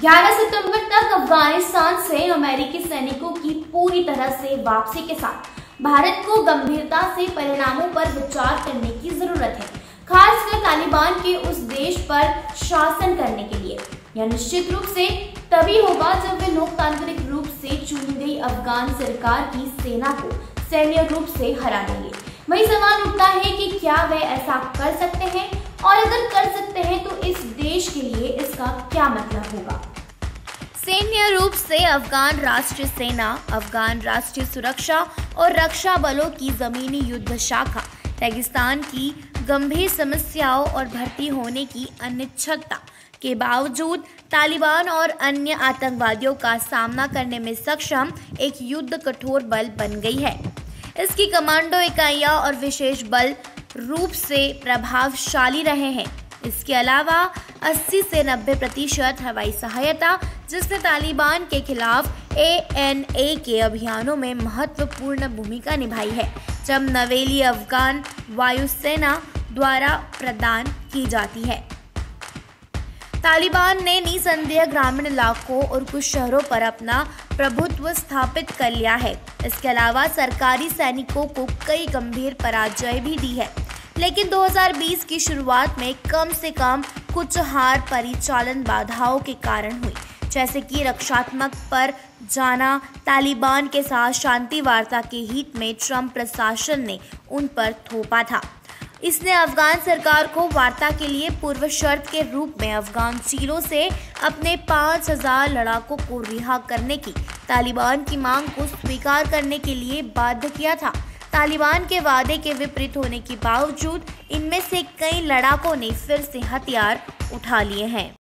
11 सितंबर तक अफगानिस्तान से अमेरिकी सैनिकों की पूरी तरह से वापसी के साथ भारत को गंभीरता से परिणामों पर विचार करने की जरूरत है, खासकर तालिबान के उस देश पर शासन करने के लिए। यह निश्चित रूप से तभी होगा जब वे लोकतांत्रिक रूप से चुनी गई अफगान सरकार की सेना को सैन्य रूप से हरा देंगे। वही सवाल उठता है कि क्या वे ऐसा कर सकते हैं, और अगर कर सकते हैं तो इस देश के लिए इसका क्या मतलब होगा। सैन्य रूप से अफगान राष्ट्रीय सेना, अफगान राष्ट्रीय सुरक्षा और रक्षा बलों की जमीनी युद्ध शाखा रेगिस्तान की गंभीर समस्याओं और भर्ती होने की अनिश्चितता के बावजूद तालिबान और अन्य आतंकवादियों का सामना करने में सक्षम एक युद्ध कठोर बल बन गई है। इसकी कमांडो इकाइयां और विशेष बल रूप से प्रभावशाली रहे हैं। इसके अलावा 80 से 90% हवाई सहायता, जिसने तालिबान के खिलाफ ANA के अभियानों में महत्वपूर्ण भूमिका निभाई है, जब नवेली अफगान वायुसेना द्वारा प्रदान की जाती है। तालिबान ने निसंदेह ग्रामीण इलाकों और कुछ शहरों पर अपना प्रभुत्व स्थापित कर लिया है। इसके अलावा सरकारी सैनिकों को कई गंभीर पराजय भी दी है, लेकिन 2020 की शुरुआत में कम से कम कुछ हार परिचालन बाधाओं के कारण हुई, जैसे कि रक्षात्मक पर जाना। तालिबान के साथ शांति वार्ता के हित में ट्रंप प्रशासन ने उन पर थोपा था। इसने अफगान सरकार को वार्ता के लिए पूर्व शर्त के रूप में अफगान जेलों से अपने 5000 लड़ाकों को रिहा करने की तालिबान की मांग को स्वीकार करने के लिए बाध्य किया था। तालिबान के वादे के विपरीत होने के बावजूद इनमें से कई लड़ाकों ने फिर से हथियार उठा लिए हैं।